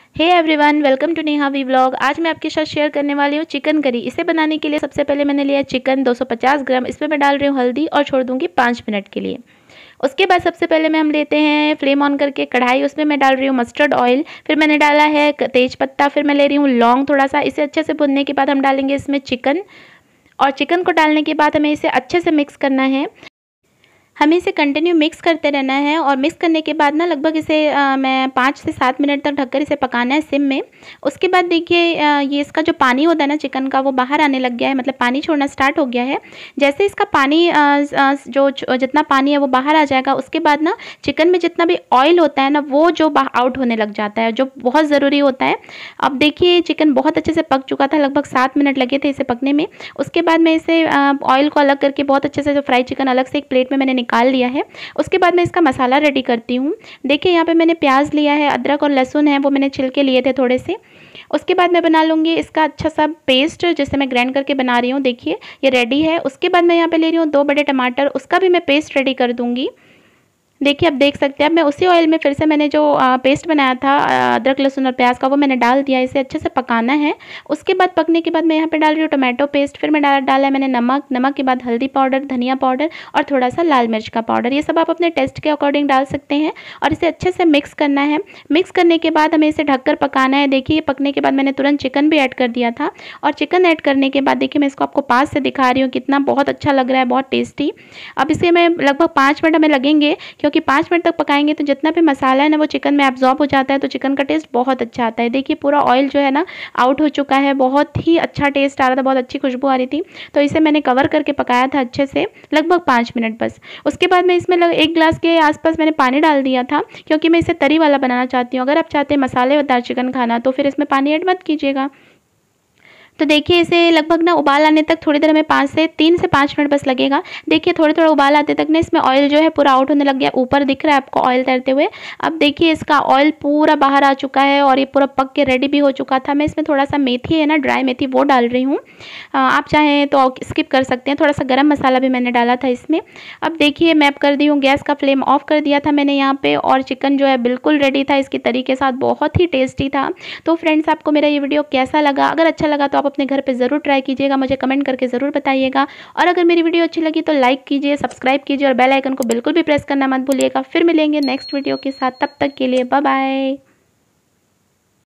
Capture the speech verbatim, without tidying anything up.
Hey everyone, welcome to Neha V vlog. आज मैं आपके साथ शेयर करने वाली हूँ चिकन करी। इसे बनाने के लिए सबसे पहले मैंने लिया चिकन दो सौ पचास ग्राम। इसमें मैं डाल रही हूँ हल्दी और छोड़ दूँगी पाँच मिनट के लिए। उसके बाद सबसे पहले मैं हम लेते हैं फ्लेम ऑन करके कढ़ाई। उसमें मैं डाल रही हूँ मस्टर्ड ऑयल, फिर मैंने डाला है तेज पत्ता, फिर मैं ले रही हूँ लौंग थोड़ा सा। इसे अच्छे से भुनने के बाद हम डालेंगे इसमें चिकन, और चिकन को डालने के बाद हमें इसे अच्छे से मिक्स करना है। हमें इसे कंटिन्यू मिक्स करते रहना है, और मिक्स करने के बाद ना लगभग इसे आ, मैं पाँच से सात मिनट तक ढककर इसे पकाना है सिम में। उसके बाद देखिए ये इसका जो पानी होता है ना चिकन का, वो बाहर आने लग गया है, मतलब पानी छोड़ना स्टार्ट हो गया है। जैसे इसका पानी आ, आ, जो जितना पानी है वो बाहर आ जाएगा, उसके बाद ना चिकन में जितना भी ऑयल होता है ना वो जो आउट होने लग जाता है, जो बहुत ज़रूरी होता है। अब देखिए चिकन बहुत अच्छे से पक चुका था, लगभग सात मिनट लगे थे इसे पकने में। उसके बाद मैं इसे ऑयल को अलग करके बहुत अच्छे से जो फ्राई चिकन अलग से एक प्लेट में मैंने निकाल लिया है। उसके बाद मैं इसका मसाला रेडी करती हूँ। देखिए यहाँ पे मैंने प्याज लिया है, अदरक और लहसुन है वो मैंने छिलके लिए थे थोड़े से। उसके बाद मैं बना लूँगी इसका अच्छा सा पेस्ट, जिसे मैं ग्राइंड करके बना रही हूँ। देखिए ये रेडी है। उसके बाद मैं यहाँ पे ले रही हूँ दो बड़े टमाटर, उसका भी मैं पेस्ट रेडी कर दूँगी। देखिए अब देख सकते हैं, अब मैं उसी ऑयल में फिर से मैंने जो पेस्ट बनाया था अदरक लहसुन और प्याज का, वो मैंने डाल दिया। इसे अच्छे से पकाना है। उसके बाद पकने के बाद मैं यहाँ पे डाल रही हूँ टोमेटो पेस्ट, फिर मैं डाला डाला है मैंने नमक, नमक के बाद हल्दी पाउडर, धनिया पाउडर और थोड़ा सा लाल मिर्च का पाउडर। ये सब आप अपने टेस्ट के अकॉर्डिंग डाल सकते हैं, और इसे अच्छे से मिक्स करना है। मिक्स करने के बाद हमें इसे ढककर पकाना है। देखिए पकने के बाद मैंने तुरंत चिकन भी ऐड कर दिया था, और चिकन ऐड करने के बाद देखिए मैं इसको आपको पास से दिखा रही हूँ, कितना बहुत अच्छा लग रहा है, बहुत टेस्टी। अब इसे मैं लगभग पाँच मिनट हमें लगेंगे, क्योंकि पाँच मिनट तक पकाएंगे तो जितना भी मसाला है ना वो चिकन में एब्जॉर्ब हो जाता है, तो चिकन का टेस्ट बहुत अच्छा आता है। देखिए पूरा ऑयल जो है ना आउट हो चुका है, बहुत ही अच्छा टेस्ट आ रहा था, बहुत अच्छी खुशबू आ रही थी। तो इसे मैंने कवर करके पकाया था अच्छे से, लगभग पाँच मिनट बस। उसके बाद मैं इसमें एक गिलास के आसपास मैंने पानी डाल दिया था, क्योंकि मैं इसे तरी वाला बनाना चाहती हूँ। अगर आप चाहते हैं मसालेदार चिकन खाना तो फिर इसमें पानी ऐड मत कीजिएगा। तो देखिए इसे लगभग ना उबाल आने तक थोड़ी देर में पाँच से तीन से पाँच मिनट बस लगेगा। देखिए थोड़े थोड़ा उबाल आते तक ना इसमें ऑयल जो है पूरा आउट होने लग गया, ऊपर दिख रहा है आपको ऑयल तैरते हुए। अब देखिए इसका ऑयल पूरा बाहर आ चुका है, और ये पूरा पक के रेडी भी हो चुका था। मैं इसमें थोड़ा सा मेथी है ना, ड्राई मेथी, वो डाल रही हूँ। आप चाहें तो स्किप कर सकते हैं। थोड़ा सा गर्म मसाला भी मैंने डाला था इसमें। अब देखिए मैं कर दी हूँ, गैस का फ्लेम ऑफ कर दिया था मैंने यहाँ पे, और चिकन जो है बिल्कुल रेडी था इसके तरीके के साथ, बहुत ही टेस्टी था। तो फ्रेंड्स आपको मेरा ये वीडियो कैसा लगा? अगर अच्छा लगा तो आप अपने घर पे ज़रूर ट्राई कीजिएगा, मुझे कमेंट करके ज़रूर बताइएगा। और अगर मेरी वीडियो अच्छी लगी तो लाइक कीजिए, सब्सक्राइब कीजिए, और बेल आइकन को बिल्कुल भी प्रेस करना मत भूलिएगा। फिर मिलेंगे नेक्स्ट वीडियो के साथ, तब तक के लिए बाय बाय।